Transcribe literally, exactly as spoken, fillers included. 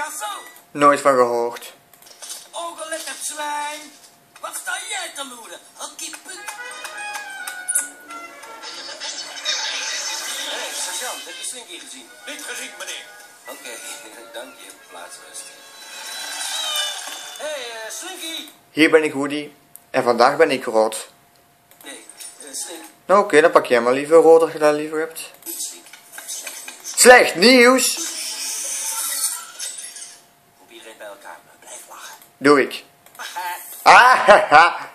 Picasso? Nooit van gehoord. Ongeletterd zwijn. Wat sta jij te loeren? Hakkiepuk. Hé, hey, sergeant, heb je Slinky gezien? Niet gezien, meneer. Oké, okay, dank je. Plaatsrust. Hé, hey, uh, Slinky. Hier ben ik Woody. En vandaag ben ik rood. Nee, uh, Slink. Nou oké, okay, dan pak jij maar liever rood als je dat liever hebt. Niet Slink. Slecht nieuws! Probeer het bij elkaar, maar blijf lachen. Doe ik. Ah, haha.